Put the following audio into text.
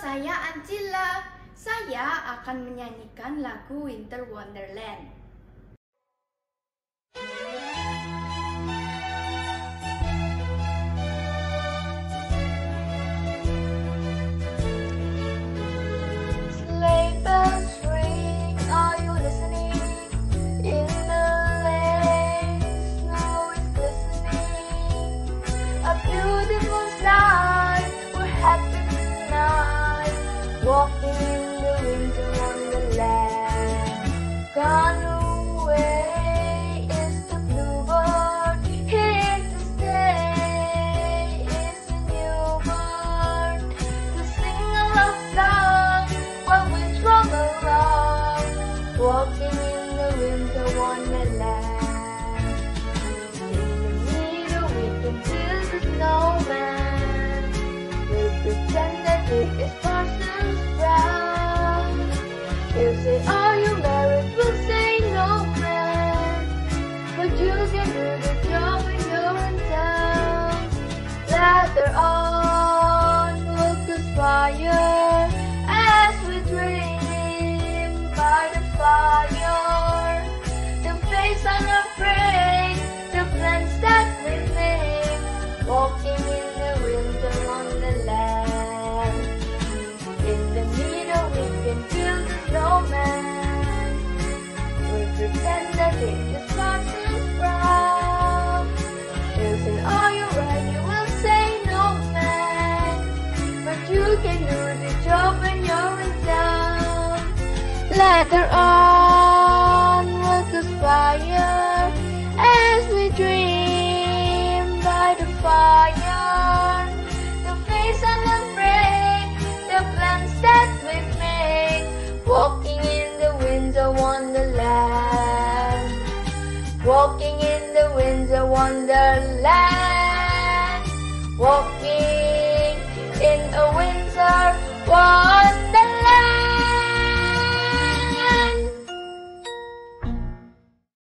saya Ancilla. Saya akan menyanyikan lagu Winter Wonderland. Sleigh bells ring, are you listening? In the lane, snow is glistening. A beautiful sight, we're happy tonight, walking in the winter wonderland. Gone away is the bluebird, here to stay is a new bird, to sing a love song while we drum along, walking in the winter wonderland. In the meadow we can build a snowman, we'll pretend that it is Parsons Brown. He'll say, are you married? We'll say no, friend, but you can do the job when you're in town. Lather on, look aspire, as we dream by the fire. The face unafraid, the plans that we make, walking in the winter wonderland. In the meadow we can build a snowman, we'll pretend that it is Parsons Brown. He'll say, are you ready? We'll say no, man, but you can do the job when you're in town. Later on, we'll conspire as we dream by the fire. The face unafraid, the plans that we make, walking in the winter wonderland, walking in the winter wonderland, walking